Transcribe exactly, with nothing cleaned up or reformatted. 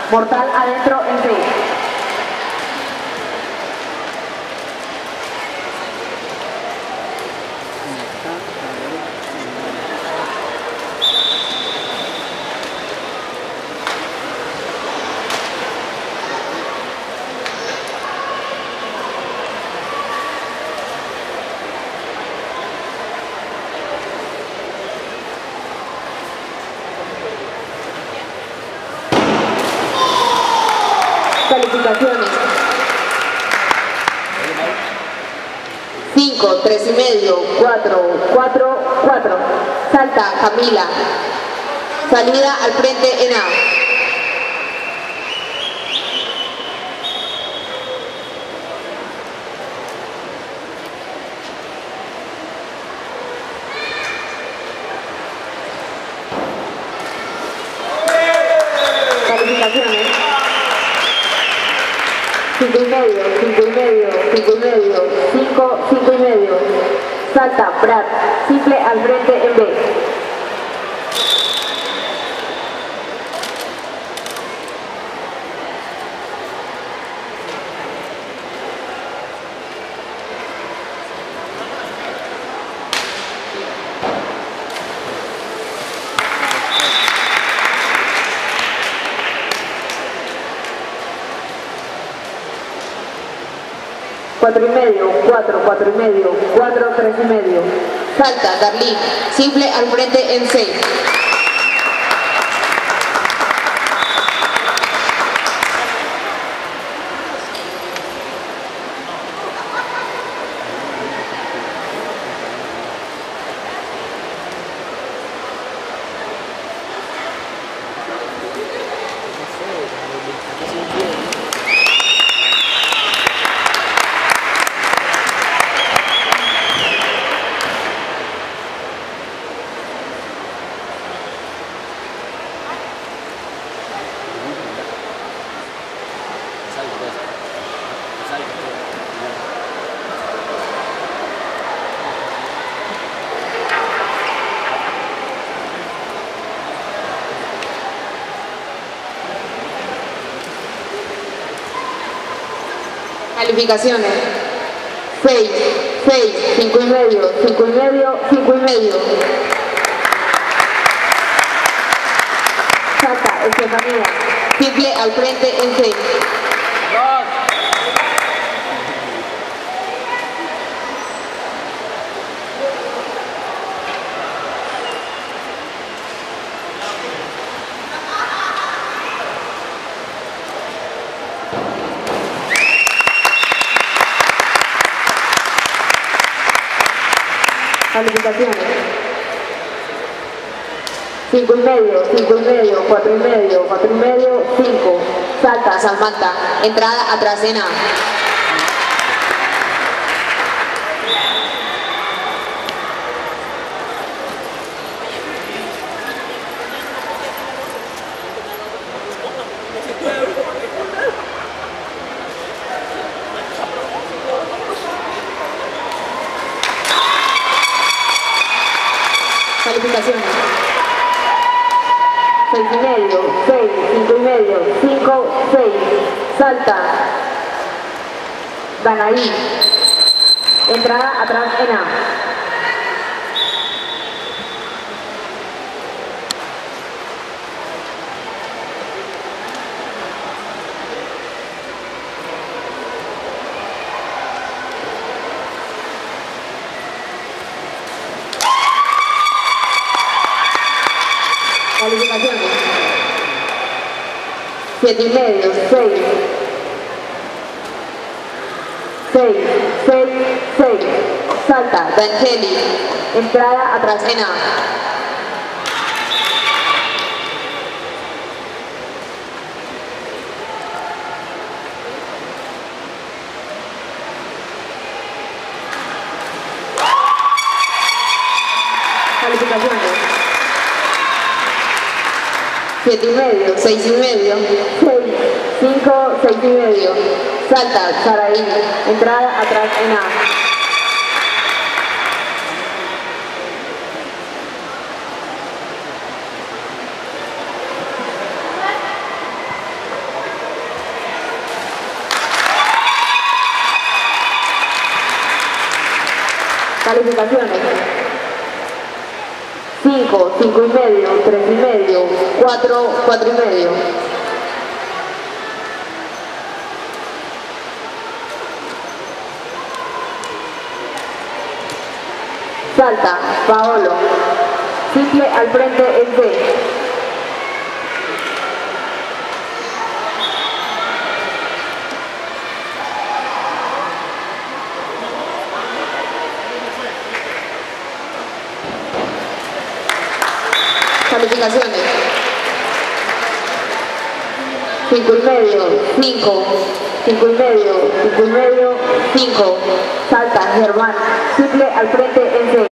Mortal adentro en seis. Calificaciones. cinco, tres y medio, cuatro, cuatro, cuatro. Salta, Camila. Salida al frente en A. Calificaciones. cinco y medio, cinco y medio, cinco y medio, cinco, cinco y medio. Salta, Brad, simple al frente en B. Cuatro y medio, cuatro, cuatro y medio, cuatro, tres y medio. Salta, Darlene, simple al frente en seis. Calificaciones. seis, seis, cinco y medio, cinco y medio, cinco y medio. Salta, Estefanía, simple al frente en seis. Calificaciones. cinco y medio, cinco y medio, cuatro y medio, cuatro y medio, cinco. Salta, Samantha, entrada atrás en A. Calificaciones. seis y medio, seis, cinco y medio, cinco, seis. Salta. Danaí. Entrada atrás en A. Calificaciones. siete y medio, seis. seis, seis, seis. Salta, D'Angeli. Entrada atrás en A. Calificaciones. siete y medio, seis y medio, seis, cinco, seis y medio. Salta, Saraí. Entrada atrás en A. Calificaciones. cinco, cinco y medio, tres y medio, cuatro, cuatro y medio. Salta, Paolo. Simple al frente es D. Calificaciones. cinco y medio, cinco, cinco y medio, cinco y medio, cinco. Salta, Germán. Simple al frente en C.